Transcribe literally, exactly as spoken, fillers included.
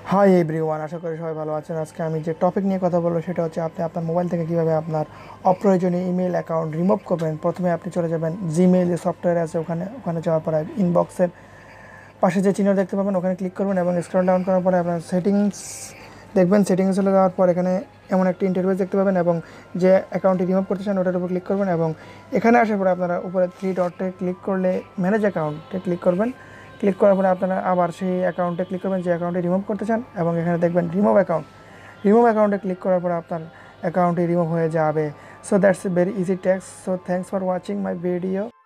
Hi everyone, আশা করি সবাই ভালো আছেন। আজকে আমি যে টপিক নিয়ে কথা বলবো সেটা হচ্ছে আপনি আপনার মোবাইল থেকে কীভাবে আপনার অপ্রয়োজনীয় ইমেল অ্যাকাউন্ট রিমুভ করবেন। প্রথমে আপনি চলে যাবেন জিমেইল যে সফটওয়্যার আছে ওখানে ওখানে যাওয়ার পরে ইনবক্সের পাশে যে চিহ্ন দেখতে পাবেন ওখানে ক্লিক করবেন এবং স্ক্রল ডাউন করার পরে আপনার সেটিংস দেখবেন। সেটিংসে চলে যাওয়ার পর এখানে এমন একটি ইন্টারফেস দেখতে পাবেন এবং যে অ্যাকাউন্টটি রিমুভ করতে চান ওটার উপর ক্লিক করবেন এবং এখানে আসার পরে আপনারা উপরে থ্রি ডটে ক্লিক করলে ম্যানেজ অ্যাকাউন্টে ক্লিক করবেন। ক্লিক করার পরে আপনারা আবার সেই অ্যাকাউন্টে ক্লিক করবেন যে অ্যাকাউন্টে রিমুভ করতে চান এবং এখানে দেখবেন রিমুভ অ্যাকাউন্ট। রিমুভ অ্যাকাউন্টে ক্লিক করার পরে আপনার অ্যাকাউন্টটি রিমুভ হয়ে যাবে। So that's a very easy tech. So thanks for watching my video.